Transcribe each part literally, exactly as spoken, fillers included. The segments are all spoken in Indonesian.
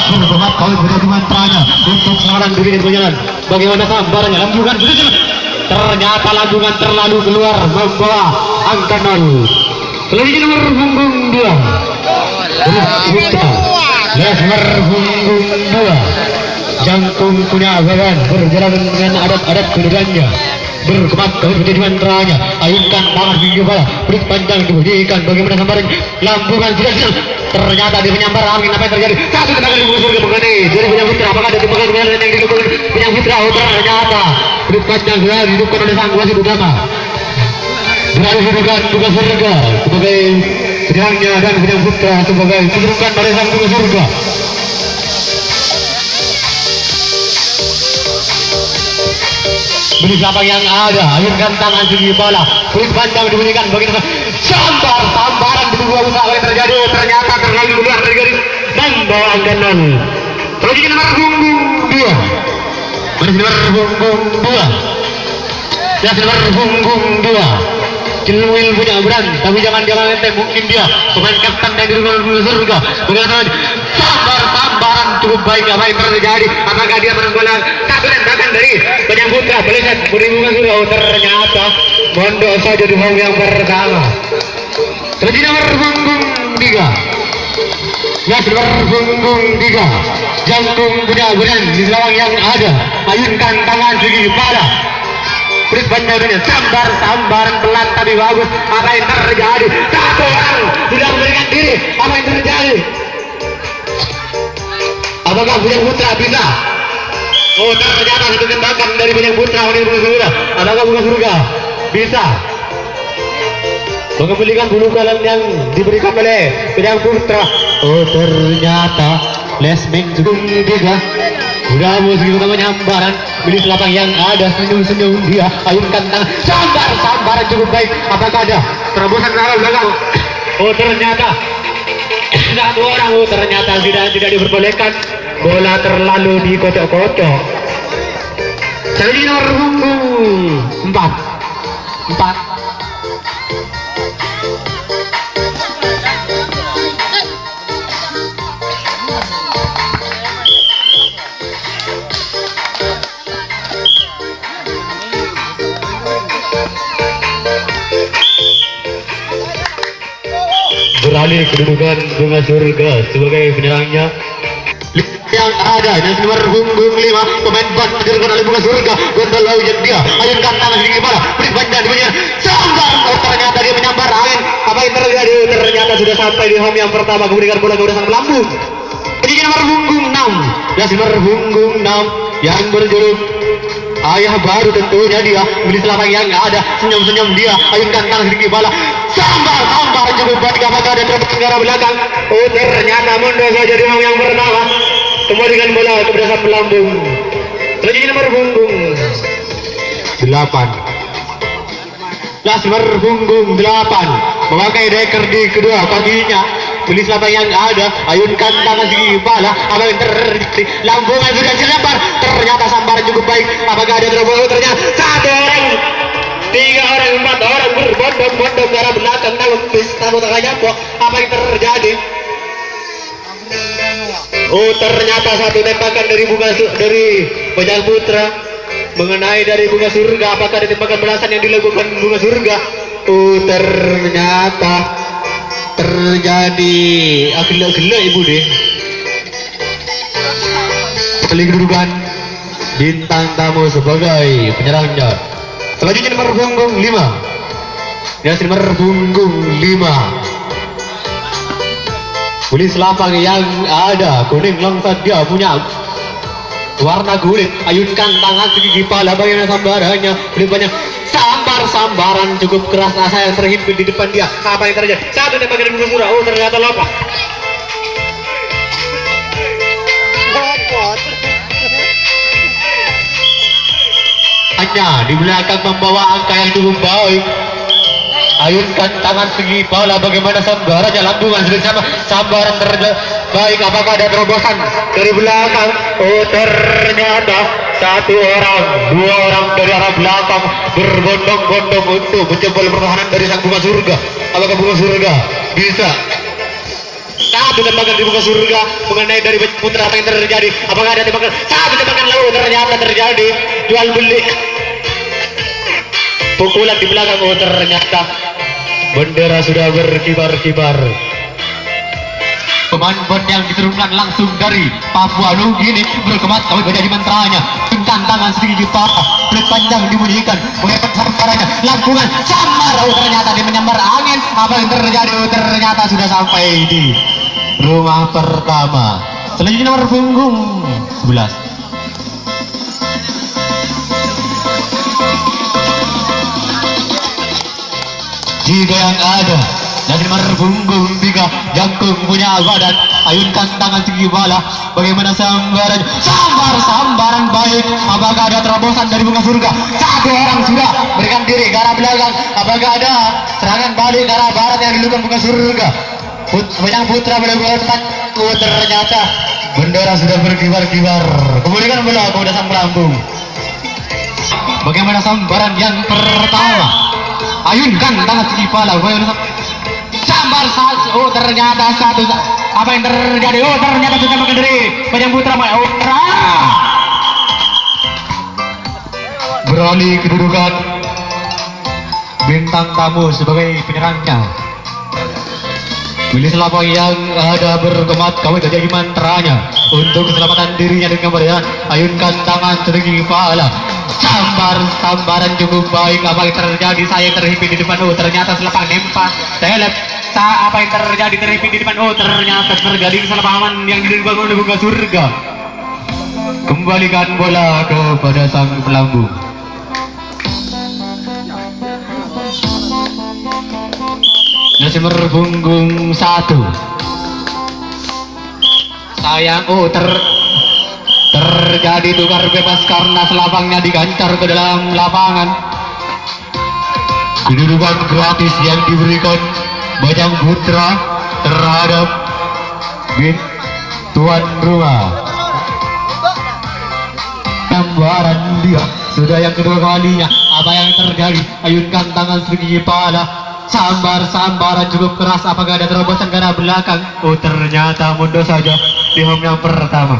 berbemat kau berjadi mantranya untuk melarang diri dan berjalan. Bagaimana sambarannya? Lambungan berjalan. Ternyata lambungan terlalu keluar membawa angka nol. Selanjutnya nomor punggung dua. Lesmer punggung dua. Jangkung punya abaran berjalan dengan adat-adat kedudukannya. Berkemat kau menjadi mantranya. Ayunkan tangan di kepala, perut panjang dibunyikan. Bagaimana sambaran? Lambungan sudah siap. Ternyata di penyambar angin apa yang terjadi? Satu tenaga di busur ke mengenai dari Penyang Putra. Apakah ada timbangan dengan yang didukung Penyang Putra? Oh, ternyata perut panjang sudah didukung oleh sang wasit utama. Beralih kedudukan buka surga sebagai penyerangnya dan Penyang Putra sebagai kedudukan oleh sang buka surga. Beli lapang yang ada, ayunkan tangan segi bola, kulit panjang dibunyikan bagaimana sambar sambaran di dua usaha yang terjadi ternyata terlalu keluar dari garis dan bawa angganan. Selanjutnya nomor punggung dua, masih nomor punggung dua, ya nomor punggung dua. Cilwil punya beran, tapi jangan-jangan ente mungkin dia pemain kapten yang didukung surga. Bagaimana sambar sambaran cukup baik apa yang terjadi? Apakah dia menanggulang satu tembakan dari Penyang Putra? Melihat berimungan surga, oh ternyata mondok saja di bawah yang pertama. Selanjutnya nomor punggung tiga, ya nomor punggung tiga. Jangkung punya beran di selawang yang ada, ayunkan tangan segi kepala. Perut panjangnya sambar sambaran pelan tapi bagus. Apa yang terjadi? Satu orang sudah memberikan diri. Apa yang terjadi? Apakah Penyang Putra bisa? Oh ternyata satu tembakan dari Penyang Putra oleh buka surga. Apakah buka surga bisa mengembalikan bulu kalan yang diberikan oleh Penyang Putra? Oh ternyata Lesming juga tiga. Udah musik utama nyambaran beli selapang yang ada senyum-senyum dia ayunkan tangan sambar sambaran cukup baik. Apakah ada terobosan ke arah belakang? Oh ternyata satu orang. Oh ternyata tidak tidak diperbolehkan, bola terlalu dikocok-kocok. Selanjutnya nomor punggung empat empat. Beralih kedudukan bunga surga sebagai penyerangnya yang ada dan nomor punggung lima pemain ban dilakukan oleh bunga surga gondol yang dia ayunkan tangan di kepala beri panjang dibunyikan sambar. Oh ternyata dia menyambar angin. Apa yang terjadi? Ternyata sudah sampai di home yang pertama kemudian bola ke sang melambung. Jadi nomor punggung enam dan nomor punggung enam yang berjuluk ayah baru tentunya dia beli selapang yang ada senyum-senyum dia ayunkan tangan di kepala sambar sambar cukup baik. Apakah ada terbang ke arah belakang? Oh ternyata mundur saja di home yang pertama kembalikan bola ke dasar melambung. Selanjutnya nomor punggung delapan. Las nomor punggung delapan memakai deker di kedua kakinya beli selapang yang ada ayunkan tangan di kepala. Apa yang terjadi? Lambungan sudah disambar. Ternyata sambaran cukup baik. Apakah ada terobosan? Ternyata satu orang, tiga orang, empat orang berbondong-bondong ke arah belakang dalam pesta bola nyapok. Apa yang terjadi? Oh ternyata satu tembakan dari bunga dari Penyang Putra mengenai dari bunga surga. Apakah ada tembakan belasan yang dilakukan bunga surga? Oh ternyata terjadi agak-agak ibu deh. Seling kedudukan bintang tamu sebagai penyerangnya. Selanjutnya nomor punggung lima. Ya nomor punggung lima. Kulit selapang yang ada kuning longsat dia punya warna kulit. Ayunkan tangan segi kepala bagaimana sambarannya. Kulit banyak sambar sambaran cukup keras asa yang terhimpit di depan dia. Apa yang terjadi? Satu tembakan bunga surga. Oh ternyata lopak. Hanya di belakang membawa angka yang cukup baik. Ayunkan tangan segi bola bagaimana sambarannya. Lambungan sudah sama sambaran terbaik. Apakah ada terobosan dari belakang? Oh ternyata satu orang, dua orang dari arah belakang berbondong-bondong untuk menjebol pertahanan dari sang bunga surga. Apakah bunga surga bisa Satu tembakan di muka surga mengenai dari putra, apa yang terjadi? Apakah ada tembakan? Satu tembakan lalu ternyata terjadi jual beli. Pukulan di belakang, oh ternyata bendera sudah berkibar-kibar. Pemain yang diturunkan langsung dari Papua Nugini berkemas kawin menjadi mantranya, tentang tangan sedikit juta pelit panjang dibunyikan mengepak sambarannya, lampungan sambar, oh ternyata dia menyambar angin. Apa yang terjadi? Oh ternyata sudah sampai di rumah pertama. Selanjutnya nomor punggung sebelas. Jika yang ada dari nomor punggung tiga, Jangkung punya badan, ayunkan tangan segi bala, bagaimana sambaran, sambar sambaran baik. Apakah ada terobosan dari bunga surga? Satu orang sudah berikan diri ke arah belakang. Apakah ada serangan balik ke arah barat yang dilakukan bunga surga? Put, banyak putra berdebat. Oh ternyata bendera sudah berkibar-kibar. Kemudian bola ke dasar lambung. Bagaimana sambaran yang pertama? Ayunkan tangan segi bala, bagaimana sambar satu, oh ternyata satu. Apa yang terjadi? Oh ternyata sudah makan diri banyak putra oh beralih kedudukan bintang tamu sebagai penyerangnya. Pilih selapa yang ada bergemat kawin terjadi mantranya untuk keselamatan dirinya dengan kemudian ayunkan tangan sedikit kepala. Sambar sambaran cukup baik. Apa yang terjadi? Saya terhimpit di depan, oh ternyata selepas nempa telep. Apa yang terjadi? Terhimpit di depan, oh ternyata terjadi kesalahpahaman yang dibangun oleh bunga surga. Kembalikan bola kepada sang pelambung. Nomor punggung satu. Sayang, oh ter terjadi tukar bebas karena selapangnya digancar ke dalam lapangan. Kedudukan gratis yang diberikan Bajang Putra terhadap bin tuan rumah. Gambaran dia sudah yang kedua kalinya. Apa yang terjadi? Ayunkan tangan sedikit kepala. Sambar-sambaran cukup keras. Apakah ada terobosan ke arah belakang? Oh ternyata mundur saja di home yang pertama.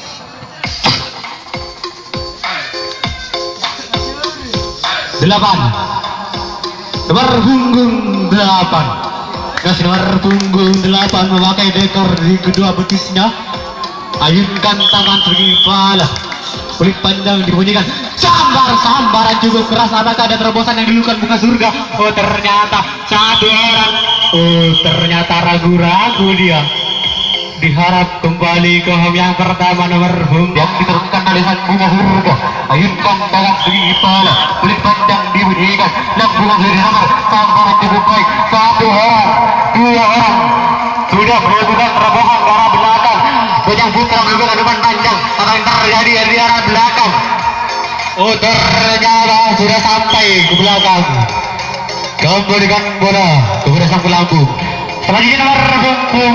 Delapan. Nomor punggung delapan. Kasih nomor punggung delapan memakai dekor di kedua betisnya. Ayunkan tangan segi kepala. Kulit panjang dibunyikan. Sambar-sambaran cukup keras. Apakah ada terobosan yang dilakukan bunga surga? Oh ternyata satu orang. Oh ternyata ragu-ragu dia. Diharap kembali ke home yang pertama nomor punggung yang diturunkan oleh sang bunga surga. Ayunkan tangan segi kepala. Kulit panjang dibunyikan. Lampungan dari nomor sambaran cukup baik. Satu orang, dua orang sudah melakukan terobosan ke arah belakang. Bajang Putra melakukan depan panjang. Apa yang terjadi di arah belakang? Oh ternyata sudah sampai ke belakang. Kembalikan bola kepada sang pelambung. Selanjutnya nomor punggung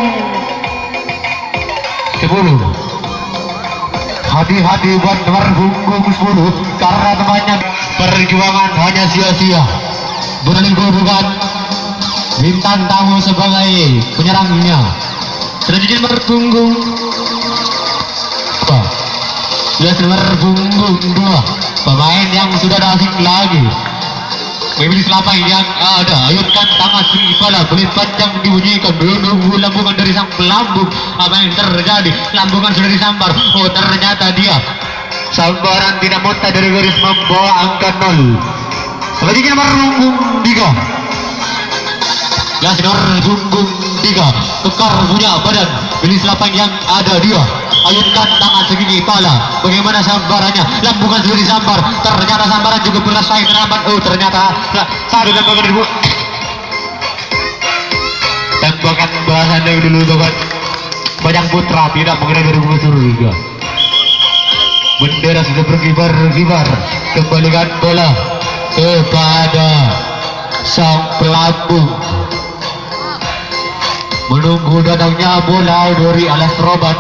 sepuluh. Hati-hati buat nomor punggung sepuluh karena temannya perjuangan hanya sia-sia. Beralih kedudukan bintang tamu sebagai penyerangnya. Selanjutnya nomor punggung dua. Jelas nomor punggung dua. Pemain yang sudah asing lagi. Memilih selapang yang ada. Ayunkan tangan segi kepala. Kulit panjang dibunyikan. Menunggu lambungan dari sang pelambung. Apa yang terjadi? Lambungan sudah disambar. Oh ternyata dia sambaran tidak muntah dari garis membawa angka nol. Selanjutnya nomor punggung tiga. Jelas nomor punggung tiga. Tukar punya badan. Pilih selapang yang ada dia. Ayunkan tangan segi kepala. Bagaimana sambarannya? Lambungan sudah disambar. Ternyata sambaran juga berdasai teramat. Oh ternyata satu tembakan ribu. Tembakan bahasan yang dulu kan Bajang Putra tidak mengenai dari bunga surga. Bendera sudah berkibar-kibar. Kembalikan bola kepada sang pelambung. Menunggu datangnya bola dari alas roban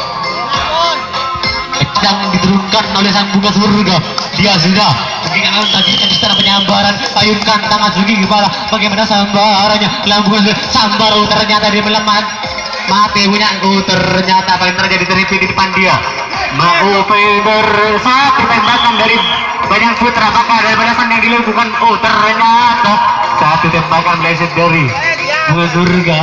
yang diturunkan oleh sang bunga surga. Dia sudah mengingatkan tadi di sana penyambaran. Ayunkan tangan segi kepala. Bagaimana sambarannya? Lambungan sambar. Oh ternyata dia melemah. mati punyaku, ternyata paling terjadi terjadi di depan dia. Mau bersatu tembakan dari banyak putra bakal dari balasan yang dilakukan. Oh ternyata satu tembakan meleset dari bunga surga.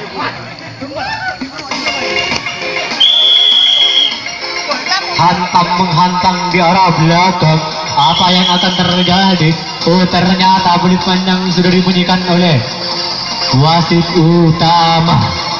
Hantam menghantam di arah belakang. Apa yang akan terjadi? Oh ternyata kulit panjang sudah dibunyikan oleh wasit utama.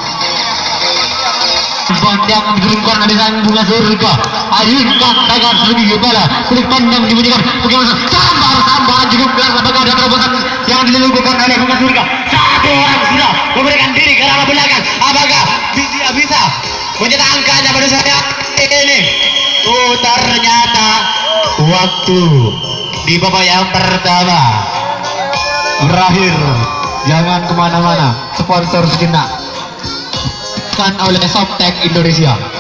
Panjang menurunkan hadisan bunga surga. Ayunkan tangan selebih kepala. Kulit pandang dibunyikan. Bagaimana? Sambar sambar juga biar apakah ada terobosan yang dilakukan oleh bunga surga. Satu orang sudah memberikan diri ke arah belakang. Apakah bisa bisa mencetak angkanya pada saat ini? Oh ternyata waktu di babak yang pertama berakhir. Jangan kemana-mana. Sponsor sejenak kan oleh Softtek Indonesia.